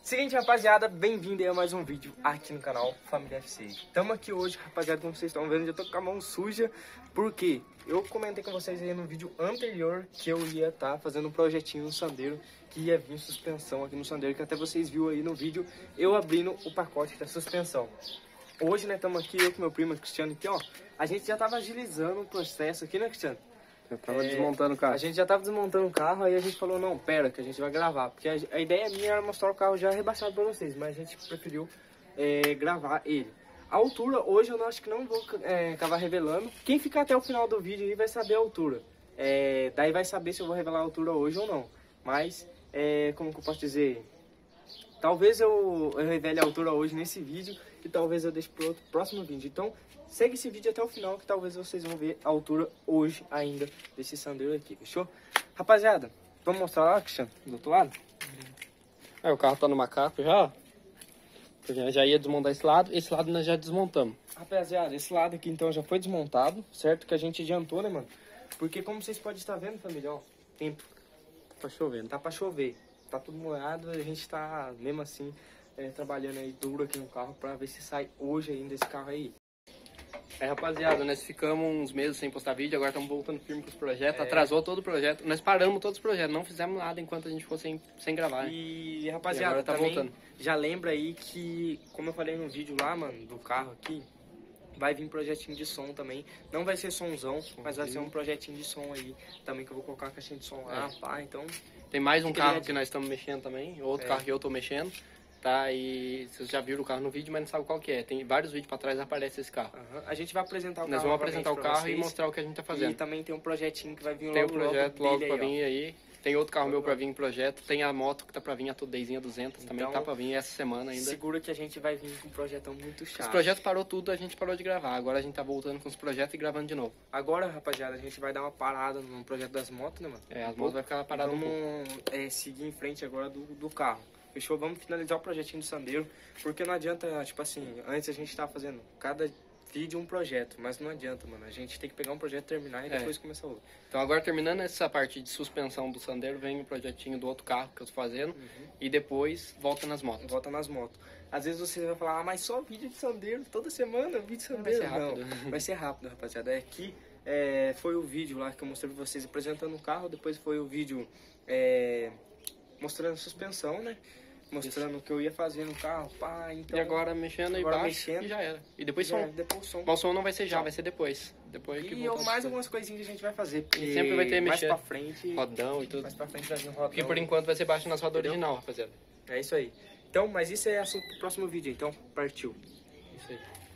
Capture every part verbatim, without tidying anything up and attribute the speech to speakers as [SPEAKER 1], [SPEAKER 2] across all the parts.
[SPEAKER 1] Seguinte, rapaziada, bem-vindo aí a mais um vídeo aqui no canal Família F C. Estamos aqui hoje, rapaziada, como vocês estão vendo, já tô com a mão suja, porque eu comentei com vocês aí no vídeo anterior que eu ia estar tá fazendo um projetinho no Sandero, que ia vir suspensão aqui no Sandero, que até vocês viram aí no vídeo, eu abrindo o pacote da suspensão. Hoje, né, estamos aqui, eu com meu primo Cristiano aqui, ó, a gente já tava agilizando o processo aqui, né, Cristiano?
[SPEAKER 2] Eu tava
[SPEAKER 1] É,
[SPEAKER 2] desmontando o carro.
[SPEAKER 1] A gente já tava desmontando o carro, aí a gente falou, não, pera, que a gente vai gravar. Porque a, a ideia minha era mostrar o carro já rebaixado pra vocês, mas a gente preferiu é, gravar ele. A altura, hoje eu não, acho que não vou é, acabar revelando. Quem ficar até o final do vídeo aí vai saber a altura. É, daí vai saber se eu vou revelar a altura hoje ou não. Mas, é, como que eu posso dizer? Talvez eu, eu revele a altura hoje nesse vídeo e talvez eu deixe pro outro, próximo vídeo. Então, segue esse vídeo até o final que talvez vocês vão ver a altura hoje ainda desse Sandero aqui, fechou? Rapaziada, vamos mostrar lá, Cristiano, do outro lado?
[SPEAKER 2] É, o carro tá no macaco já, ó. Eu já ia desmontar esse lado, esse lado nós já desmontamos.
[SPEAKER 1] Rapaziada, esse lado aqui então já foi desmontado, certo? Que a gente adiantou, né, mano? Porque como vocês podem estar vendo, família, ó, tempo
[SPEAKER 2] Tá chovendo.
[SPEAKER 1] tá pra chover, tá tudo molhado, a gente tá, mesmo assim, é, trabalhando aí duro aqui no carro pra ver se sai hoje ainda esse carro aí.
[SPEAKER 2] É, rapaziada, nós ficamos uns meses sem postar vídeo, agora estamos voltando firme com os projetos,
[SPEAKER 1] É.
[SPEAKER 2] atrasou todo o projeto, nós paramos todos os projetos, não fizemos nada enquanto a gente ficou sem, sem gravar, né?
[SPEAKER 1] E,
[SPEAKER 2] E
[SPEAKER 1] rapaziada,
[SPEAKER 2] agora tá
[SPEAKER 1] também
[SPEAKER 2] voltando.
[SPEAKER 1] já lembra aí que, como eu falei no vídeo lá, mano, do carro aqui, vai vir projetinho de som também. Não vai ser somzão, mas vai ser um projetinho de som aí também, que eu vou colocar uma caixinha de som lá,
[SPEAKER 2] É.
[SPEAKER 1] pá, então...
[SPEAKER 2] Tem mais um
[SPEAKER 1] Fica
[SPEAKER 2] carro
[SPEAKER 1] ligado.
[SPEAKER 2] que nós estamos mexendo também, outro
[SPEAKER 1] É.
[SPEAKER 2] carro que eu tô mexendo, tá? E vocês já viram o carro no vídeo, mas não sabe qual que é. Tem vários vídeos pra trás aparece esse carro.
[SPEAKER 1] Aham. A gente vai apresentar o
[SPEAKER 2] Nós
[SPEAKER 1] carro
[SPEAKER 2] vamos apresentar o
[SPEAKER 1] novamente pra
[SPEAKER 2] carro e
[SPEAKER 1] vocês.
[SPEAKER 2] mostrar o que a gente tá fazendo.
[SPEAKER 1] E também tem um projetinho que vai vir
[SPEAKER 2] Tem o
[SPEAKER 1] logo,
[SPEAKER 2] projeto
[SPEAKER 1] logo,
[SPEAKER 2] logo
[SPEAKER 1] dele
[SPEAKER 2] pra
[SPEAKER 1] aí, ó.
[SPEAKER 2] vir aí. Tem outro carro meu pra vir em projeto. Tem a moto que tá pra vir, a Tudezinha duzentos, também
[SPEAKER 1] Então,
[SPEAKER 2] tá pra vir essa semana ainda.
[SPEAKER 1] Segura que a gente vai vir com um projetão muito
[SPEAKER 2] Os
[SPEAKER 1] chato.
[SPEAKER 2] projetos parou tudo, a gente parou de gravar. Agora a gente tá voltando com os projetos e gravando de novo.
[SPEAKER 1] Agora, rapaziada, a gente vai dar uma parada no projeto das motos, né, mano?
[SPEAKER 2] É, as motos vai ficar paradas um pouco.
[SPEAKER 1] Vamos é, seguir em frente agora do, do carro. Fechou? Vamos finalizar o projetinho do Sandero. Porque não adianta, tipo assim, antes a gente tava fazendo cada vídeo um projeto. Mas não adianta, mano. A gente tem que pegar um projeto, terminar e
[SPEAKER 2] É.
[SPEAKER 1] depois começar outro.
[SPEAKER 2] Então agora terminando essa parte de suspensão do Sandero, vem o projetinho do outro carro que eu tô fazendo.
[SPEAKER 1] Uhum.
[SPEAKER 2] E depois volta nas motos.
[SPEAKER 1] Volta nas motos. Às vezes você vai falar, ah, mas só vídeo de Sandero, toda semana vídeo de Sandero.
[SPEAKER 2] Vai ser rápido.
[SPEAKER 1] Não, vai ser rápido, rapaziada. É que é, foi o vídeo lá que eu mostrei pra vocês apresentando o carro. Depois foi o vídeo é, mostrando a suspensão, né? Mostrando o que eu ia fazer no carro, pá, então...
[SPEAKER 2] E agora mexendo aí
[SPEAKER 1] agora
[SPEAKER 2] baixo
[SPEAKER 1] mexendo.
[SPEAKER 2] e já era. E depois
[SPEAKER 1] já,
[SPEAKER 2] som.
[SPEAKER 1] depois som.
[SPEAKER 2] Mas o som não vai ser já,
[SPEAKER 1] Som.
[SPEAKER 2] vai ser depois. Depois que
[SPEAKER 1] E
[SPEAKER 2] voltar
[SPEAKER 1] eu,
[SPEAKER 2] os
[SPEAKER 1] mais
[SPEAKER 2] coisas.
[SPEAKER 1] algumas coisinhas que a gente vai fazer. Porque
[SPEAKER 2] E sempre vai ter
[SPEAKER 1] mais
[SPEAKER 2] mexer.
[SPEAKER 1] pra frente...
[SPEAKER 2] Rodão e tudo.
[SPEAKER 1] Mais pra frente vai vir um rodão.
[SPEAKER 2] Porque por enquanto vai ser baixo nas rodas
[SPEAKER 1] Entendeu?
[SPEAKER 2] original, rapaziada.
[SPEAKER 1] É isso aí. Então, mas isso é assunto pro próximo vídeo, então partiu.
[SPEAKER 2] Isso aí.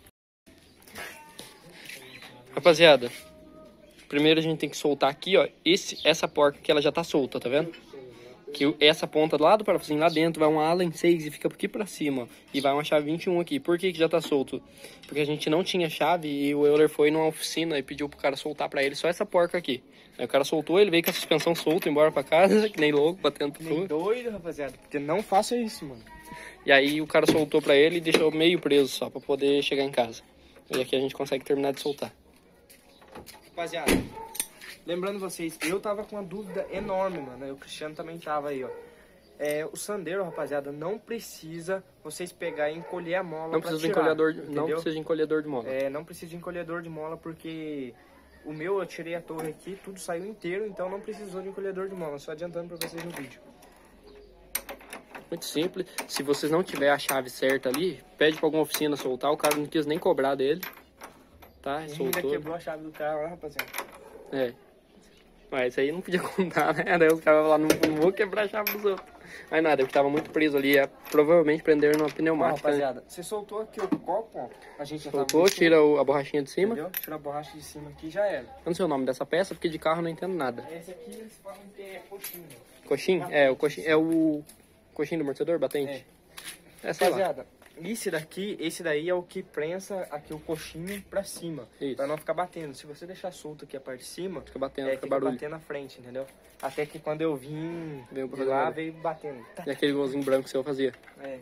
[SPEAKER 2] Rapaziada, primeiro a gente tem que soltar aqui, ó, esse, essa porca que ela já tá solta, tá vendo? Que o- essa ponta lá do parafusinho lá dentro vai uma Allen seis e fica aqui pra cima, ó, e vai uma chave vinte e um aqui. Por que que já tá solto? Porque a gente não tinha chave e o Euler foi numa oficina e pediu pro cara soltar pra ele só essa porca aqui. Aí o cara soltou, ele veio com a suspensão solta embora pra casa, que nem louco, batendo pro
[SPEAKER 1] Nem
[SPEAKER 2] furo.
[SPEAKER 1] doido, rapaziada. Porque não faça isso, mano.
[SPEAKER 2] E aí o cara soltou pra ele e deixou meio preso só pra poder chegar em casa. E aqui a gente consegue terminar de soltar.
[SPEAKER 1] Rapaziada, lembrando vocês, eu tava com uma dúvida enorme, mano. O Cristiano também tava aí, ó. É, o Sandero, rapaziada, não precisa vocês pegar e encolher a mola
[SPEAKER 2] Não
[SPEAKER 1] pra
[SPEAKER 2] precisa de
[SPEAKER 1] tirar,
[SPEAKER 2] encolhedor, de- não
[SPEAKER 1] entendeu?
[SPEAKER 2] precisa de encolhedor de mola.
[SPEAKER 1] É, não precisa de encolhedor de mola porque o meu eu tirei a torre aqui, tudo saiu inteiro, então não precisou de encolhedor de mola. Só adiantando pra vocês no vídeo.
[SPEAKER 2] Muito simples. Se vocês não tiver a chave certa ali, pede pra alguma oficina soltar. O cara não quis nem cobrar dele. Tá?
[SPEAKER 1] E ainda
[SPEAKER 2] Soltou.
[SPEAKER 1] quebrou a chave do carro, né, rapaziada?
[SPEAKER 2] É. Mas isso aí não podia contar, né? Daí os caras vão falar, não, não vou quebrar a chave dos outros. Mas nada, porque tava muito preso ali. É, provavelmente prenderam numa
[SPEAKER 1] Ó,
[SPEAKER 2] pneumática. Né?
[SPEAKER 1] rapaziada, você soltou aqui o copo, ó. A gente já
[SPEAKER 2] Soltou,
[SPEAKER 1] tava mexendo,
[SPEAKER 2] tira o- a borrachinha de cima.
[SPEAKER 1] entendeu? Tira a borracha de cima aqui e já era.
[SPEAKER 2] Eu não sei o nome dessa peça, porque de carro eu não entendo nada.
[SPEAKER 1] Esse aqui eles falam que é coxinha.
[SPEAKER 2] Coxinho? É, o coxinho. É o coxinho do amortecedor, batente? É, sei lá.
[SPEAKER 1] Rapaziada, esse daqui, esse daí é o que prensa aqui o coxinho pra cima.
[SPEAKER 2] Isso.
[SPEAKER 1] Pra não ficar batendo. Se você deixar solto aqui a parte de cima,
[SPEAKER 2] Fica batendo,
[SPEAKER 1] é,
[SPEAKER 2] fica
[SPEAKER 1] fica
[SPEAKER 2] barulho.
[SPEAKER 1] batendo na frente, entendeu? Até que quando eu vim
[SPEAKER 2] Veio pra
[SPEAKER 1] de
[SPEAKER 2] fazer
[SPEAKER 1] lá,
[SPEAKER 2] barulho.
[SPEAKER 1] veio batendo. Tá.
[SPEAKER 2] E aquele golzinho branco que eu fazia.
[SPEAKER 1] É.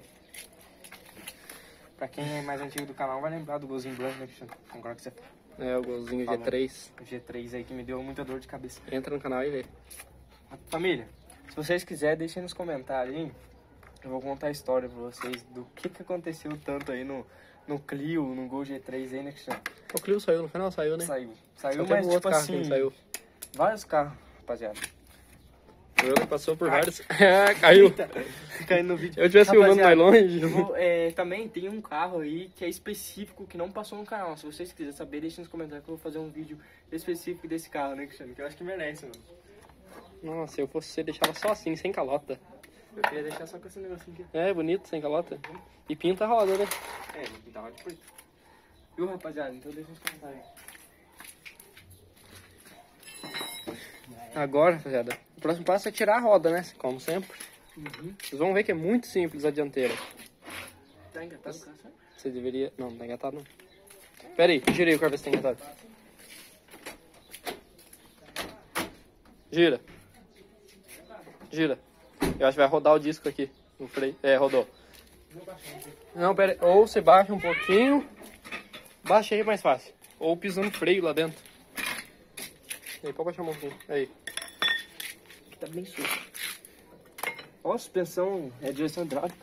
[SPEAKER 1] Pra quem é mais antigo do canal vai lembrar do golzinho branco, né, Cristiano? Agora que você
[SPEAKER 2] É, o golzinho G
[SPEAKER 1] Falando.
[SPEAKER 2] três.
[SPEAKER 1] o G três aí que me deu muita dor de cabeça.
[SPEAKER 2] Entra no canal e vê.
[SPEAKER 1] Família, se vocês quiserem, deixem nos comentários, hein? eu vou contar a história pra vocês do que que aconteceu tanto aí no, no Clio, no Gol G três aí, né, Cristiano?
[SPEAKER 2] O Clio saiu no canal? Saiu, né?
[SPEAKER 1] Saiu. Saiu,
[SPEAKER 2] Só
[SPEAKER 1] mas
[SPEAKER 2] teve um
[SPEAKER 1] tipo
[SPEAKER 2] outro carro
[SPEAKER 1] assim,
[SPEAKER 2] que não saiu.
[SPEAKER 1] vários carros, rapaziada.
[SPEAKER 2] O Euler passou por vários... É, caiu.
[SPEAKER 1] Caindo no vídeo.
[SPEAKER 2] Eu tivesse filmando mais
[SPEAKER 1] Rapaziada,
[SPEAKER 2] longe.
[SPEAKER 1] eu vou, é, também tem um carro aí que é específico, que não passou no canal. Se vocês quiserem saber, deixem nos comentários que eu vou fazer um vídeo específico desse carro, né, Cristiano? Que eu acho que merece, mano.
[SPEAKER 2] Nossa, se eu fosse você, deixava só assim, sem calota.
[SPEAKER 1] Eu queria deixar só com esse negocinho aqui.
[SPEAKER 2] É, bonito, sem calota. E pinta a roda, né?
[SPEAKER 1] É, vou pintar de preto. Viu, rapaziada? Então deixa nos comentários aí.
[SPEAKER 2] Agora, rapaziada, o próximo passo é tirar a roda, né? Como sempre.
[SPEAKER 1] Uhum.
[SPEAKER 2] Vocês vão ver que é muito simples a dianteira.
[SPEAKER 1] Tá engatado o carro, sabe?
[SPEAKER 2] Você deveria... Não, não tá engatado não. Pera aí, gira aí, eu quero ver se tá engatado. Gira. Gira. Eu acho que vai rodar o disco aqui. No freio. É, rodou. Não, pera aí. Ou você baixa um pouquinho. Baixa aí mais fácil. Ou pisando freio lá dentro. Aí, pode baixar um pouquinho. Aí.
[SPEAKER 1] Tá bem sujo. Ó, a suspensão é direção hidráulica.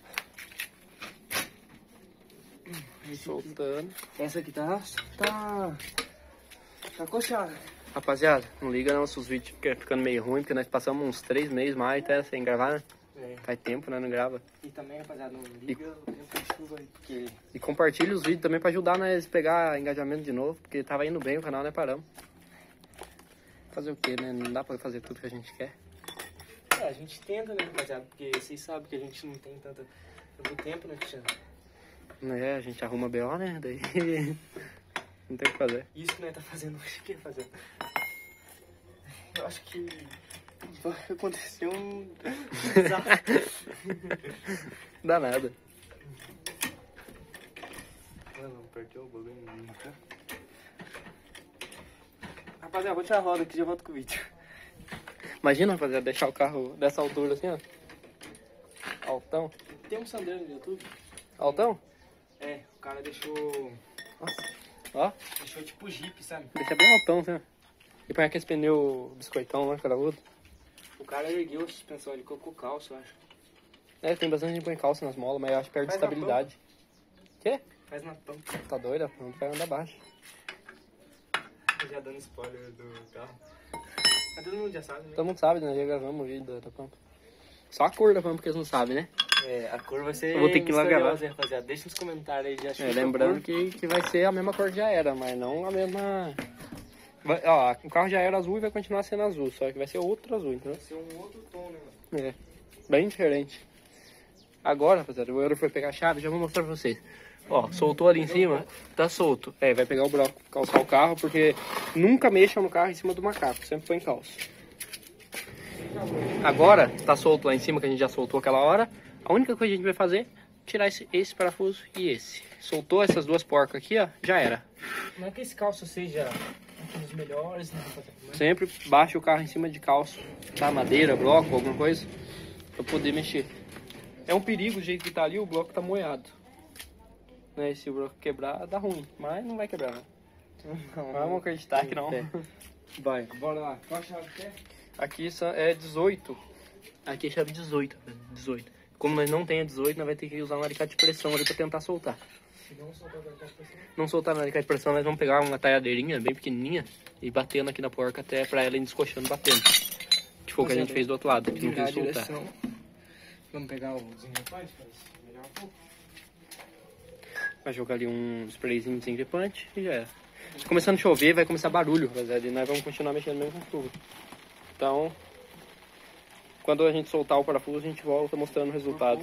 [SPEAKER 2] Soltando.
[SPEAKER 1] Essa aqui tá... Tá... Tá coxada.
[SPEAKER 2] Rapaziada, não liga não se os vídeos ficam ficando meio ruim, porque nós passamos uns três meses mais até sem gravar, né?
[SPEAKER 1] É.
[SPEAKER 2] Faz tempo, né? Não grava.
[SPEAKER 1] E também, rapaziada, não liga o tempo de chuva aí, porque...
[SPEAKER 2] E compartilha os vídeos também pra ajudar nós a pegar engajamento de novo, porque tava indo bem o canal, né? Paramos. Fazer o quê, né? Não dá pra fazer tudo que a gente quer.
[SPEAKER 1] É, a gente tenta, né, rapaziada? Porque vocês sabem que a gente não tem tanto, tanto tempo, né, Cristiano?
[SPEAKER 2] É, a gente arruma B O, né? Daí não tem o que fazer.
[SPEAKER 1] Isso que nós tá fazendo hoje, o que fazer? Eu acho que vai acontecer um desastre.
[SPEAKER 2] Dá nada.
[SPEAKER 1] Mano, apertei o bagulho em mim, tá? Rapaziada, vou tirar a roda aqui e já volto com o vídeo.
[SPEAKER 2] Imagina, rapaziada, deixar o carro dessa altura assim, ó. Altão.
[SPEAKER 1] Tem um Sandero no YouTube?
[SPEAKER 2] Altão?
[SPEAKER 1] É, o cara deixou...
[SPEAKER 2] Nossa. Ó,
[SPEAKER 1] Deixou tipo Jeep, sabe?
[SPEAKER 2] deixa bem altão, assim, ó. E põe aquele pneu biscoitão lá, cada outro.
[SPEAKER 1] O cara ergueu a suspensão, ele colocou calço, eu acho.
[SPEAKER 2] É, tem bastante gente que põe calça nas molas, mas eu acho que perde
[SPEAKER 1] Faz na
[SPEAKER 2] estabilidade. Quê?
[SPEAKER 1] Faz na tampa.
[SPEAKER 2] Tá doida? Não vai andar baixo.
[SPEAKER 1] Já dando spoiler do carro. Mas todo mundo já sabe, né?
[SPEAKER 2] Todo mundo sabe, né? Já gravamos o vídeo da, da Pampa. Só a cor da Pampa que eles não sabem, né?
[SPEAKER 1] É, a cor vai ser
[SPEAKER 2] Eu vou ter que ir lá gravar.
[SPEAKER 1] misteriosa, hein, rapaziada. Deixa nos comentários aí, já achou
[SPEAKER 2] É,
[SPEAKER 1] a
[SPEAKER 2] lembrando
[SPEAKER 1] cor.
[SPEAKER 2] que, que vai ser a mesma cor que já era, mas não a mesma... Vai, ó, o carro já era azul e vai continuar sendo azul, só que vai ser outro azul, entendeu?
[SPEAKER 1] Vai ser um outro tom, né, mano?
[SPEAKER 2] É, bem diferente. Agora, rapaziada, o Euro foi pegar a chave, já vou mostrar pra vocês. Ó, soltou ali em cima, tá solto. É, vai pegar o bloco, calçar o carro, porque nunca mexa no carro em cima do macaco, sempre põe calço. Agora, tá solto lá em cima, que a gente já soltou aquela hora. A única coisa que a gente vai fazer é tirar esse, esse parafuso e esse. Soltou essas duas porcas aqui, ó, já era.
[SPEAKER 1] Não é que esse calço seja um dos melhores, né, rapaziada? Mas
[SPEAKER 2] Sempre baixa o carro em cima de calço, tá? Madeira, bloco, alguma coisa, pra poder mexer. É um perigo, do jeito que tá ali, o bloco tá moiado. Né? Se o bloco quebrar, dá ruim, mas não vai quebrar, né?
[SPEAKER 1] Não,
[SPEAKER 2] Vamos acreditar que não.
[SPEAKER 1] É. Vai, bora lá. Qual a chave que é?
[SPEAKER 2] Aqui só é dezoito. Aqui é chave dezoito, dezoito. Como nós não tem a dezoito, nós vamos ter que usar um alicate de pressão ali pra tentar soltar.
[SPEAKER 1] Se não soltar o alicate de pressão.
[SPEAKER 2] Não soltar no alicate de pressão, nós vamos pegar uma talhadeirinha bem pequenininha e batendo aqui na porca até pra ela ir descoxando, batendo. Que foi o que a gente fez do outro lado, que não
[SPEAKER 1] Ligar a
[SPEAKER 2] quis soltar.
[SPEAKER 1] direção. Vamos pegar o desenrepante para melhorar um pouco.
[SPEAKER 2] Vai jogar ali um sprayzinho desengripante e já era. Começando a chover, vai começar barulho, rapaziada, e nós vamos continuar mexendo mesmo com chuva. Então, quando a gente soltar o parafuso, a gente volta mostrando o resultado.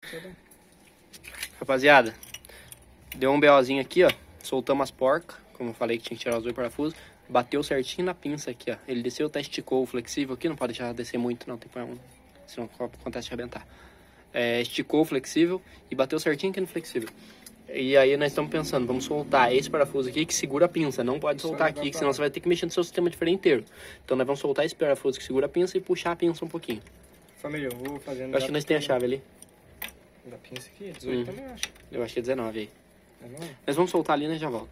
[SPEAKER 2] Rapaziada, deu um BOzinho aqui, ó. Soltamos as porcas, como eu falei que tinha que tirar os dois parafusos. Bateu certinho na pinça aqui, ó. Ele desceu, até esticou o flexível aqui, não pode deixar descer muito, não, tem que pôr um, senão acontece de arrebentar. É, esticou o flexível e bateu certinho aqui no flexível. E aí nós estamos pensando, vamos soltar esse parafuso aqui que segura a pinça. Não pode soltar aqui, que senão você vai ter que mexer no seu sistema de freio inteiro. Então nós vamos soltar esse parafuso que segura a pinça e puxar a pinça um pouquinho.
[SPEAKER 1] Família, eu vou fazendo...
[SPEAKER 2] Eu acho que nós temos a chave ali.
[SPEAKER 1] Da pinça aqui, dezoito
[SPEAKER 2] Hum.
[SPEAKER 1] também acho.
[SPEAKER 2] Eu acho que é dezenove aí.
[SPEAKER 1] É não?
[SPEAKER 2] Nós vamos soltar ali e nós já volta.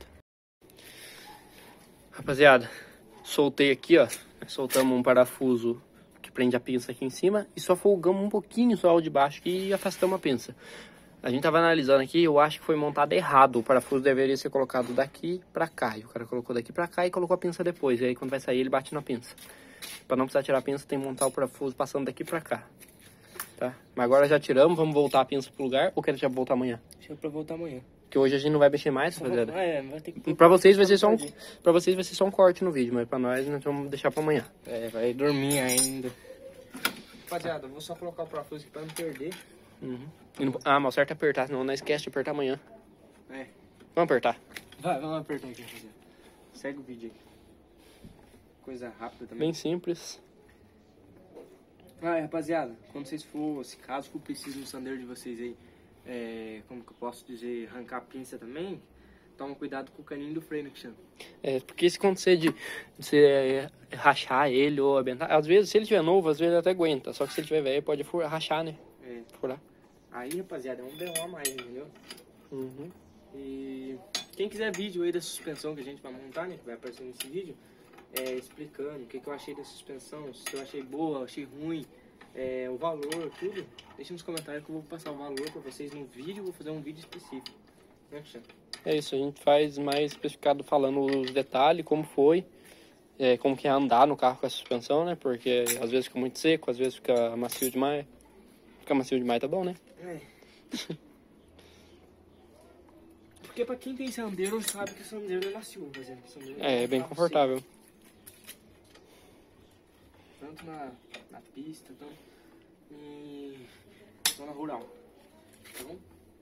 [SPEAKER 2] Rapaziada, soltei aqui, ó. Soltamos um parafuso que prende a pinça aqui em cima e só folgamos um pouquinho só o de baixo e afastamos a pinça. A gente tava analisando aqui, eu acho que foi montado errado. O parafuso deveria ser colocado daqui pra cá. E o cara colocou daqui pra cá e colocou a pinça depois. E aí quando vai sair ele bate na pinça. Pra não precisar tirar a pinça, tem que montar o parafuso passando daqui pra cá. Tá? Mas agora já tiramos, vamos voltar a pinça pro lugar ou quer já voltar amanhã?
[SPEAKER 1] Deixa pra voltar amanhã.
[SPEAKER 2] Porque hoje a gente não vai mexer mais, rapaziada.
[SPEAKER 1] Ah, é, vai ter que...
[SPEAKER 2] Pra vocês vai ser só um, pra vocês vai ser só um corte no vídeo, mas pra nós nós vamos deixar pra amanhã.
[SPEAKER 1] É, vai dormir ainda. Rapaziada, eu vou só colocar o parafuso aqui pra não perder.
[SPEAKER 2] Uhum. Não, ah, mas o certo é apertar, senão não esquece de apertar amanhã.
[SPEAKER 1] É.
[SPEAKER 2] Vamos apertar.
[SPEAKER 1] Vai, vamos apertar aqui, rapaziada. Segue o vídeo aí. Coisa rápida também.
[SPEAKER 2] Bem simples.
[SPEAKER 1] Vai, rapaziada, quando vocês for, se caso for preciso no sandeiro de vocês aí, é, como que eu posso dizer, arrancar a pinça também, toma cuidado com o caninho do freio, né, Cristiano?
[SPEAKER 2] É, porque se acontecer de você é, rachar ele ou abentar, às vezes se ele tiver novo, às vezes ele até aguenta, só que se ele tiver velho pode furar, rachar, né?
[SPEAKER 1] É.
[SPEAKER 2] Furar.
[SPEAKER 1] Aí, rapaziada, é um B O a mais, entendeu?
[SPEAKER 2] Uhum.
[SPEAKER 1] E quem quiser vídeo aí da suspensão que a gente vai montar, né, que vai aparecer nesse vídeo, é, explicando o que, que eu achei da suspensão, se eu achei boa, achei ruim, é, o valor, tudo, deixa nos comentários que eu vou passar o valor pra vocês no vídeo, vou fazer um vídeo específico, né, Cristiano?
[SPEAKER 2] É isso, a gente faz mais especificado falando os detalhes, como foi, é, como que é andar no carro com a suspensão, né? Porque às vezes fica muito seco, às vezes fica macio demais. Fica macio demais, tá bom, né?
[SPEAKER 1] É. Porque pra quem tem sandeiro sabe que o sandeiro é macio, por exemplo. Sandeiro
[SPEAKER 2] É, é bem
[SPEAKER 1] carro
[SPEAKER 2] confortável.
[SPEAKER 1] seco. Tanto na, na pista, tanto em zona rural. Tá bom?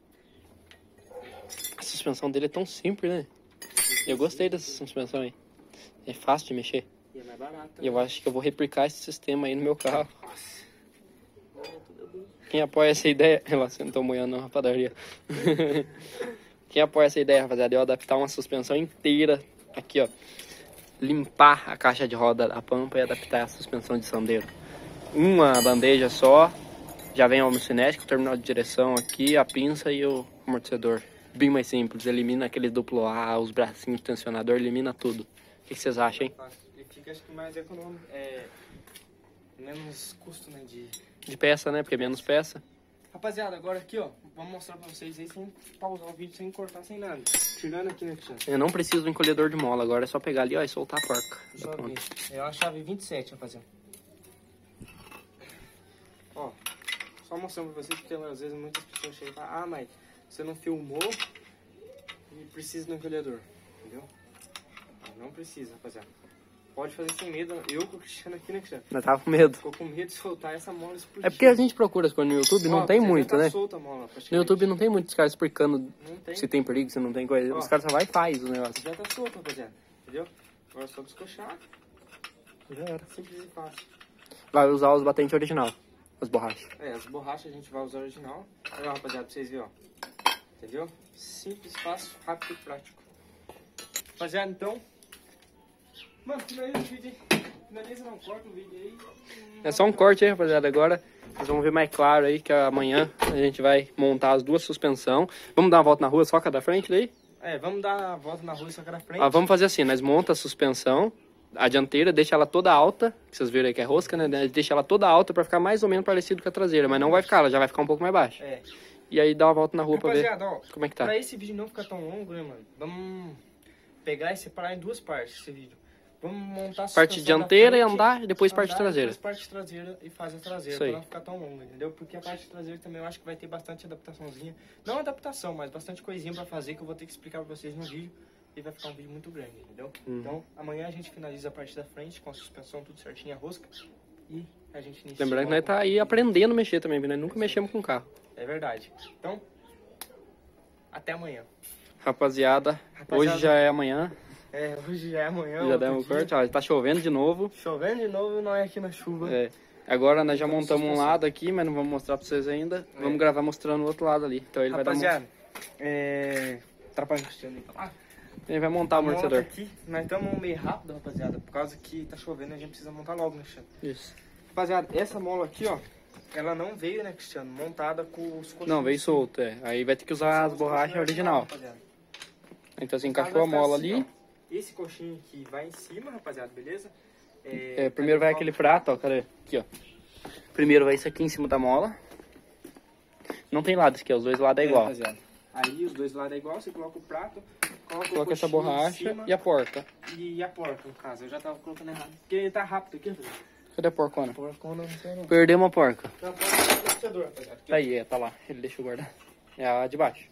[SPEAKER 2] A suspensão dele é tão simples, né? Eu gostei dessa suspensão aí. É fácil de mexer.
[SPEAKER 1] E é mais barato.
[SPEAKER 2] E eu acho que eu vou replicar esse sistema aí no meu carro.
[SPEAKER 1] Nossa. Olha, tudo bom.
[SPEAKER 2] Quem apoia essa ideia... Relaxa, não tô moendo na padaria. Quem apoia essa ideia, rapaziada, eu adaptar uma suspensão inteira aqui, ó. Limpar a caixa de roda da Pampa e adaptar a suspensão de sandeiro. Uma bandeja só. Já vem o homocinético, o terminal de direção aqui, a pinça e o amortecedor. Bem mais simples, elimina aquele duplo A, os bracinhos do tensionador, elimina tudo. O que vocês acham, hein?
[SPEAKER 1] Ele fica, acho que mais econômico, é... menos custo, né, de...
[SPEAKER 2] De peça, né? Porque é menos peça.
[SPEAKER 1] Rapaziada, agora aqui, ó, vamos mostrar pra vocês aí sem pausar o vídeo, sem cortar, sem nada. Tirando aqui, né, Cristiano?
[SPEAKER 2] Eu não preciso do encolhedor de mola, agora é só pegar ali, ó, e soltar a porca.
[SPEAKER 1] Deixa
[SPEAKER 2] Tá
[SPEAKER 1] eu ver.
[SPEAKER 2] pronto.
[SPEAKER 1] É a chave vinte e sete, rapaziada. Ó, só mostrando pra vocês, porque às vezes muitas pessoas chegam e falam, ah, mas você não filmou e precisa do encolhedor, entendeu? Não precisa, rapaziada. Pode fazer sem medo. Eu com o Cristiano aqui, né, Cristiano?
[SPEAKER 2] Eu tava com medo.
[SPEAKER 1] Ficou com medo de soltar essa mola explodir.
[SPEAKER 2] É porque a gente procura as coisas no YouTube, não
[SPEAKER 1] Ó,
[SPEAKER 2] tem
[SPEAKER 1] você
[SPEAKER 2] muito,
[SPEAKER 1] tá
[SPEAKER 2] né?
[SPEAKER 1] solta a mola,
[SPEAKER 2] No
[SPEAKER 1] praticamente.
[SPEAKER 2] YouTube não tem muitos caras explicando
[SPEAKER 1] Não tem.
[SPEAKER 2] se tem perigo, se não tem coisa.
[SPEAKER 1] Ó.
[SPEAKER 2] Os caras só vai e faz o negócio.
[SPEAKER 1] Já tá solto, rapaziada. Entendeu? Agora é só descochar.
[SPEAKER 2] Já era.
[SPEAKER 1] Simples e fácil.
[SPEAKER 2] Vai usar os batentes original, as borrachas.
[SPEAKER 1] É, as borrachas a gente vai usar original. Olha, rapaziada, pra vocês verem, ó. Entendeu? Simples, fácil, rápido e prático. Rapaziada, então... Mano, finaliza o vídeo aí. Finaliza, não, corta o vídeo aí.
[SPEAKER 2] É só um corte aí, rapaziada. Agora vocês vão ver mais claro aí que amanhã a gente vai montar as duas suspensão. Vamos dar uma volta na rua só cada frente daí?
[SPEAKER 1] É, vamos dar a volta na rua só na frente.
[SPEAKER 2] Ah, vamos fazer assim, nós monta a suspensão, a dianteira, deixa ela toda alta, que vocês viram aí que é rosca, né? Deixa ela toda alta pra ficar mais ou menos parecido com a traseira, mas não vai ficar, ela já vai ficar um pouco mais baixa.
[SPEAKER 1] É.
[SPEAKER 2] E aí dá uma volta na rua pra ver
[SPEAKER 1] Rapaziada, ó,
[SPEAKER 2] como é que tá.
[SPEAKER 1] pra esse vídeo não ficar tão longo, né, mano? Vamos pegar e separar em duas partes esse vídeo. Vamos montar a
[SPEAKER 2] Parte
[SPEAKER 1] suspensão da
[SPEAKER 2] dianteira e
[SPEAKER 1] frente,
[SPEAKER 2] andar, e depois parte
[SPEAKER 1] andar,
[SPEAKER 2] traseira.
[SPEAKER 1] Depois parte traseira e faz a traseira,
[SPEAKER 2] Isso
[SPEAKER 1] pra
[SPEAKER 2] aí.
[SPEAKER 1] não ficar tão longa, entendeu? Porque a parte traseira também eu acho que vai ter bastante adaptaçãozinha. Não adaptação, mas bastante coisinha pra fazer que eu vou ter que explicar pra vocês no vídeo. E vai ficar um vídeo muito grande, entendeu?
[SPEAKER 2] Uhum.
[SPEAKER 1] Então, amanhã a gente finaliza a parte da frente com a suspensão tudo certinho, a rosca. E a gente inicia...
[SPEAKER 2] Lembrando que nós tá aí aprendendo a mexer também, nós nunca mexemos com carro.
[SPEAKER 1] É verdade. Então, até amanhã.
[SPEAKER 2] Rapaziada,
[SPEAKER 1] Rapaziada,
[SPEAKER 2] hoje já é amanhã,
[SPEAKER 1] É, hoje já é amanhã.
[SPEAKER 2] já
[SPEAKER 1] outro
[SPEAKER 2] demos um
[SPEAKER 1] dia.
[SPEAKER 2] corte, ó, tá chovendo de novo.
[SPEAKER 1] Chovendo de novo e nós aqui na chuva.
[SPEAKER 2] É. Agora nós já
[SPEAKER 1] Então,
[SPEAKER 2] montamos um
[SPEAKER 1] suspensão.
[SPEAKER 2] lado aqui, mas não vamos mostrar pra vocês ainda.
[SPEAKER 1] É.
[SPEAKER 2] Vamos gravar mostrando o outro lado ali. Então ele vai dar
[SPEAKER 1] Rapaziada, é... Atrapalhando então. Ah,
[SPEAKER 2] Ele vai montar o
[SPEAKER 1] a mola tá
[SPEAKER 2] amortecedor.
[SPEAKER 1] aqui. Nós estamos meio rápido, rapaziada, por causa que tá chovendo a gente precisa montar logo, né, Cristiano?
[SPEAKER 2] Isso.
[SPEAKER 1] Rapaziada, essa mola aqui, ó, ela não veio, né, Cristiano, montada com os colchões.
[SPEAKER 2] Não, veio solto, é. Aí vai ter que usar as
[SPEAKER 1] Os
[SPEAKER 2] borrachas
[SPEAKER 1] colchões
[SPEAKER 2] original.
[SPEAKER 1] rapaziada.
[SPEAKER 2] Então você
[SPEAKER 1] No caso,
[SPEAKER 2] encaixou a
[SPEAKER 1] vai ficar
[SPEAKER 2] mola
[SPEAKER 1] assim,
[SPEAKER 2] ali.
[SPEAKER 1] ó. Esse coxinho aqui vai em cima, rapaziada, beleza?
[SPEAKER 2] É, primeiro vai aquele prato, ó, cadê? Aqui, ó. Primeiro vai isso aqui em cima da mola. Não tem lado, aqui, ó, os dois lados é igual.
[SPEAKER 1] É, rapaziada. Aí os dois lados é igual, você coloca o prato, coloca,
[SPEAKER 2] Coloca
[SPEAKER 1] o
[SPEAKER 2] essa
[SPEAKER 1] coxinha em
[SPEAKER 2] borracha
[SPEAKER 1] cima
[SPEAKER 2] e a porca.
[SPEAKER 1] e a porca, no caso. Eu já tava colocando errado. Porque tá rápido aqui, rapaziada.
[SPEAKER 2] Cadê a porcona?
[SPEAKER 1] Porcona não sei não.
[SPEAKER 2] Perdemos a porca.
[SPEAKER 1] Tem uma porca no liquidificador, rapaziada. Aqui, ó.
[SPEAKER 2] Aí, é, tá lá. Ele deixa eu guardar. É a de baixo.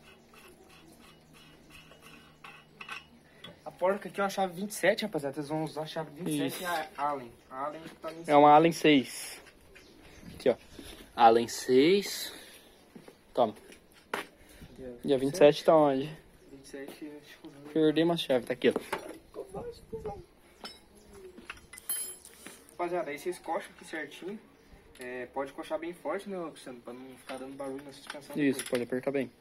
[SPEAKER 1] A porca aqui é uma chave vinte e sete, rapaziada. Vocês vão usar a chave vinte e sete
[SPEAKER 2] Isso.
[SPEAKER 1] e a Allen. A Allen que tá ali em
[SPEAKER 2] É
[SPEAKER 1] cima.
[SPEAKER 2] uma Allen seis. Aqui, ó. Allen seis. Toma. E a vinte e sete tá onde?
[SPEAKER 1] vinte e sete, deixa eu ver.
[SPEAKER 2] Perdemos a chave, tá aqui, ó.
[SPEAKER 1] Rapaziada, aí vocês coxam aqui certinho. É, pode coxar bem forte, né, Cristiano? Pra não ficar dando barulho na suspensão.
[SPEAKER 2] Isso,
[SPEAKER 1] depois.
[SPEAKER 2] pode apertar bem.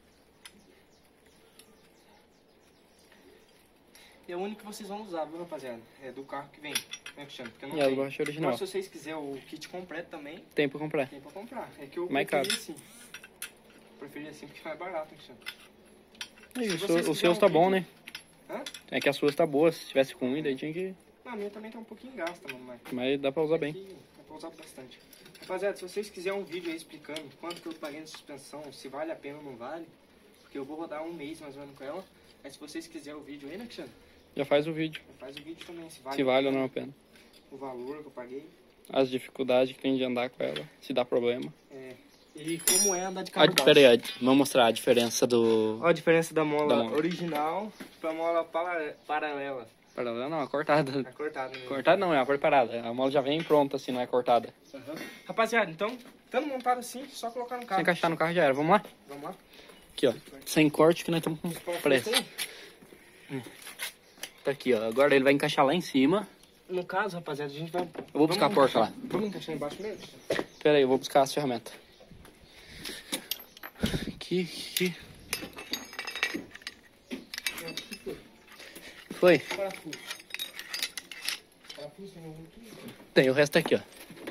[SPEAKER 1] E é o único que vocês vão usar, viu, rapaziada? É do carro que vem, né, Cristiano? Porque não
[SPEAKER 2] E a
[SPEAKER 1] tem.
[SPEAKER 2] borracha original.
[SPEAKER 1] Mas se vocês quiserem o kit completo também,
[SPEAKER 2] Tem pra comprar.
[SPEAKER 1] tem pra comprar. É que eu
[SPEAKER 2] Mais
[SPEAKER 1] preferi
[SPEAKER 2] caro.
[SPEAKER 1] assim. Preferi assim porque é barato, né, Cristiano?
[SPEAKER 2] Aí,
[SPEAKER 1] Se
[SPEAKER 2] o,
[SPEAKER 1] vocês
[SPEAKER 2] seu, o
[SPEAKER 1] quiserem
[SPEAKER 2] seu
[SPEAKER 1] um
[SPEAKER 2] tá bom,
[SPEAKER 1] vídeo-
[SPEAKER 2] né?
[SPEAKER 1] Hã?
[SPEAKER 2] É que a sua tá boa. Se tivesse ruim, daí tinha que...
[SPEAKER 1] Não, a minha também tá um pouquinho gasta, mano, mas...
[SPEAKER 2] Mas dá pra usar bem.
[SPEAKER 1] Aqui dá pra usar bastante. Rapaziada, se vocês quiserem um vídeo aí explicando quanto que eu paguei na suspensão, se vale a pena ou não vale, porque eu vou rodar um mês mais ou menos com ela. Mas se vocês quiserem o vídeo aí, né, Cristiano?
[SPEAKER 2] Já faz o vídeo.
[SPEAKER 1] Faz o vídeo também, se vale,
[SPEAKER 2] Se vale ou não a pena.
[SPEAKER 1] o valor que eu paguei.
[SPEAKER 2] As dificuldades que tem de andar com ela. Se dá problema.
[SPEAKER 1] É. E como é andar de
[SPEAKER 2] Ah,
[SPEAKER 1] carro baixo.
[SPEAKER 2] pera aí, vamos mostrar a diferença do...
[SPEAKER 1] Olha a diferença da mola,
[SPEAKER 2] Da mola.
[SPEAKER 1] original pra mola para- paralela.
[SPEAKER 2] Paralela não, é cortada.
[SPEAKER 1] Tá cortada mesmo.
[SPEAKER 2] Cortada não, é uma preparada. A mola já vem pronta assim, não é cortada.
[SPEAKER 1] Uhum. Rapaziada, então, estando montado assim, só colocar no
[SPEAKER 2] Se
[SPEAKER 1] carro.
[SPEAKER 2] encaixar no carro já era. Vamos lá?
[SPEAKER 1] Vamos lá?
[SPEAKER 2] Aqui, ó. Sem corte que nós estamos com pressa. Tá aqui, ó. Agora ele vai encaixar lá em cima.
[SPEAKER 1] No caso, rapaziada, a gente vai...
[SPEAKER 2] Eu vou buscar
[SPEAKER 1] Vamos
[SPEAKER 2] a porca lá.
[SPEAKER 1] encaixar- Vamos encaixar embaixo mesmo?
[SPEAKER 2] Pera aí, eu vou buscar as ferramentas. Aqui, aqui. Foi?
[SPEAKER 1] Parafuso. Parafuso tem algum aqui?
[SPEAKER 2] Tem, o resto tá aqui, ó.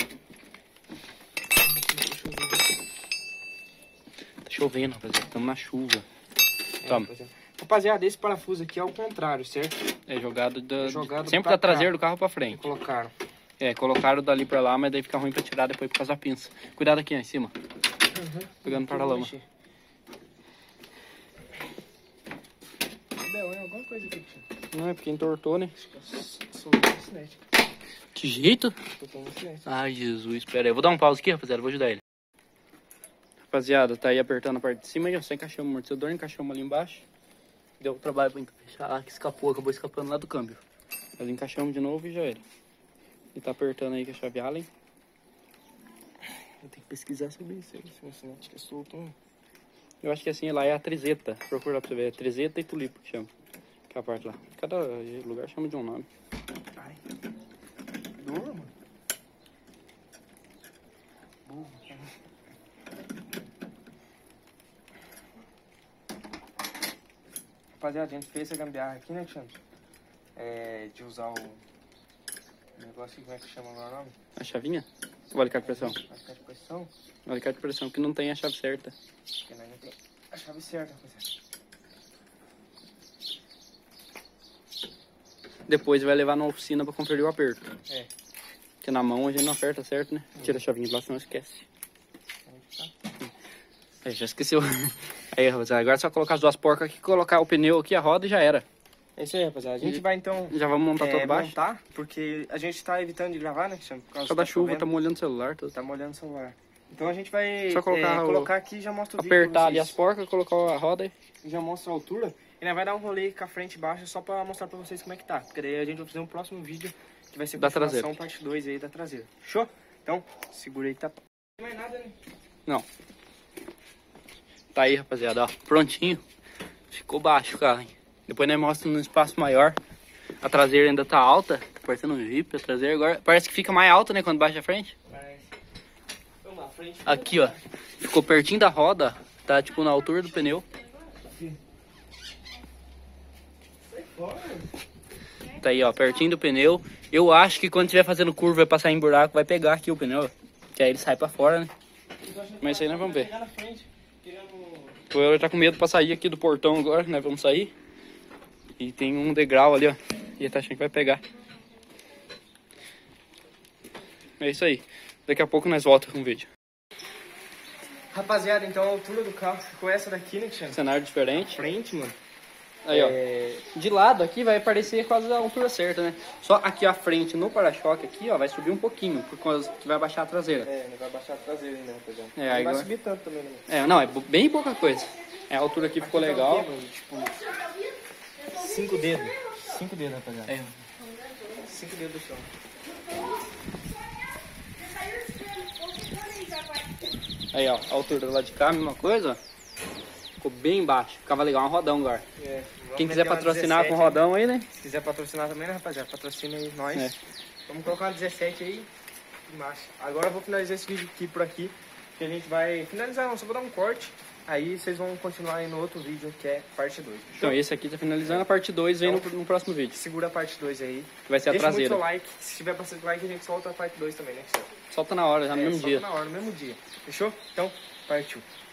[SPEAKER 2] Tá chovendo, rapaziada. Estamos na chuva. Toma.
[SPEAKER 1] Rapaziada. Rapaziada, esse parafuso aqui é o contrário, certo?
[SPEAKER 2] É jogado, da,
[SPEAKER 1] Jogado
[SPEAKER 2] sempre
[SPEAKER 1] pra
[SPEAKER 2] da traseira
[SPEAKER 1] cá.
[SPEAKER 2] do carro pra frente.
[SPEAKER 1] Colocaram.
[SPEAKER 2] É, colocaram dali pra lá, mas daí fica ruim pra tirar depois por causa da pinça. Cuidado aqui, ó, em cima.
[SPEAKER 1] Uhum.
[SPEAKER 2] Pegando para a lama.
[SPEAKER 1] Bel, é alguma coisa aqui.
[SPEAKER 2] Não, é porque entortou, né?
[SPEAKER 1] Soltou o cinético.
[SPEAKER 2] Que jeito?
[SPEAKER 1] Soltou o cinético.
[SPEAKER 2] Ai, Jesus. Pera aí, eu vou dar um pause aqui, rapaziada. Vou ajudar ele. Rapaziada, tá aí apertando a parte de cima aí, ó. Só encaixamos o amortecedor, encaixamos ali embaixo. Deu trabalho pra encaixar lá, que escapou, acabou escapando lá do câmbio. Mas encaixamos de novo e já era. E tá apertando aí com a chave Allen.
[SPEAKER 1] Eu tenho que pesquisar sobre isso aí. Se o cinético é solto. hein?
[SPEAKER 2] Eu acho que assim, lá é a trizeta. Procura pra você ver. É trizeta e tulipa que chama. Que é a parte lá. Cada lugar chama de um nome.
[SPEAKER 1] Ai. Dor, mano. Burro. Rapaziada, a gente fez essa gambiarra aqui, né, Cristiano? É, de usar o negócio, como é que chama agora o nome?
[SPEAKER 2] A chavinha? O alicate de pressão.
[SPEAKER 1] Alicate de pressão,
[SPEAKER 2] O alicate de pressão que não tem a chave certa.
[SPEAKER 1] porque nós não tem a chave certa, rapaziada.
[SPEAKER 2] Depois vai levar na oficina pra conferir o aperto.
[SPEAKER 1] É.
[SPEAKER 2] Porque na mão a gente não aperta certo, né? Tira a chavinha de lá, senão esquece. É, já esqueceu. Aí, rapaziada, agora é só colocar as duas porcas aqui, colocar o pneu aqui, a roda e já era.
[SPEAKER 1] É isso aí, rapaziada. A gente vai então
[SPEAKER 2] Já vamos montar
[SPEAKER 1] é,
[SPEAKER 2] todo baixo.
[SPEAKER 1] montar, porque a gente tá evitando de gravar, né, Cristiano? Por causa
[SPEAKER 2] Só
[SPEAKER 1] que
[SPEAKER 2] da chuva, tá
[SPEAKER 1] chovendo,
[SPEAKER 2] molhando o celular. Tudo.
[SPEAKER 1] tá molhando o celular. Então a gente vai
[SPEAKER 2] Só colocar
[SPEAKER 1] é,
[SPEAKER 2] o-
[SPEAKER 1] colocar aqui e já mostra o vídeo
[SPEAKER 2] Apertar
[SPEAKER 1] pra
[SPEAKER 2] ali as
[SPEAKER 1] vocês.
[SPEAKER 2] porcas, colocar a roda e...
[SPEAKER 1] Já mostra a altura. E nós vai dar um rolê com a frente e baixa só pra mostrar pra vocês como é que tá. Porque daí a gente vai fazer um próximo vídeo que vai ser
[SPEAKER 2] Da
[SPEAKER 1] continuação,
[SPEAKER 2] traseira.
[SPEAKER 1] parte dois aí da traseira. Show? Então, segura aí que tá... Não é nada, né?
[SPEAKER 2] Não. Tá aí, rapaziada, ó. Prontinho. Ficou baixo o carro, hein? Depois nós mostramos num espaço maior. A traseira ainda tá alta. Tá parecendo um Jeep, a traseira agora. Parece que fica mais alta, né? Quando baixa a frente.
[SPEAKER 1] Mas... Vamos lá, frente...
[SPEAKER 2] Aqui, ó. Ficou pertinho da roda. Tá, tipo, na altura do pneu. Tá aí, ó. Pertinho do pneu. Eu acho que quando estiver fazendo curva vai passar em buraco, vai pegar aqui o pneu. Que aí ele sai pra fora, né? Mas isso aí nós vamos ver.
[SPEAKER 1] Chegar na frente, querendo...
[SPEAKER 2] O Euler tá com medo pra sair aqui do portão agora, né? Vamos sair. E tem um degrau ali, ó. E ele tá achando que vai pegar. É isso aí. Daqui a pouco nós voltamos com o vídeo.
[SPEAKER 1] Rapaziada, então a altura do carro ficou essa daqui, né, Cristiano?
[SPEAKER 2] Cenário diferente.
[SPEAKER 1] Frente, mano.
[SPEAKER 2] Aí, ó.
[SPEAKER 1] É...
[SPEAKER 2] De lado aqui vai parecer quase a altura certa, né? Só aqui à frente, no para-choque aqui, ó, vai subir um pouquinho, por causa que vai baixar a traseira.
[SPEAKER 1] É, não vai baixar a traseira ainda, rapaziada.
[SPEAKER 2] É,
[SPEAKER 1] não
[SPEAKER 2] aí
[SPEAKER 1] vai
[SPEAKER 2] agora-
[SPEAKER 1] subir tanto também, né?
[SPEAKER 2] É, não, é bem pouca coisa. É, a altura aqui ficou
[SPEAKER 1] Aqui tá
[SPEAKER 2] legal.
[SPEAKER 1] o quê, mano? Tipo, cinco dedos. Cinco dedos, rapaziada.
[SPEAKER 2] É.
[SPEAKER 1] Cinco dedos do chão.
[SPEAKER 2] Aí, ó, a altura do lado de cá, a mesma coisa, ó. Ficou bem baixo. Ficava legal um rodão agora.
[SPEAKER 1] É, vamos
[SPEAKER 2] Quem quiser
[SPEAKER 1] meter uma
[SPEAKER 2] patrocinar com
[SPEAKER 1] dezessete,
[SPEAKER 2] rodão aí, né?
[SPEAKER 1] Se quiser patrocinar também, né, rapaziada? Patrocina aí nós.
[SPEAKER 2] É.
[SPEAKER 1] Vamos colocar uma dezessete aí. Embaixo. Agora eu vou finalizar esse vídeo aqui por aqui. Que a gente vai finalizar, não, só vou dar um corte. Aí vocês vão continuar aí no outro vídeo, que é parte dois.
[SPEAKER 2] Então esse aqui tá finalizando, a parte dois vem no, no próximo vídeo.
[SPEAKER 1] Segura a parte dois aí.
[SPEAKER 2] Que vai ser a
[SPEAKER 1] Deixa muito
[SPEAKER 2] traseira.
[SPEAKER 1] seu like. Se tiver bastante like, a gente solta a parte dois também, né, Cristiano?
[SPEAKER 2] Solta na hora, já no
[SPEAKER 1] É,
[SPEAKER 2] mesmo
[SPEAKER 1] solta
[SPEAKER 2] dia.
[SPEAKER 1] na hora, no mesmo dia. Fechou? Então, partiu.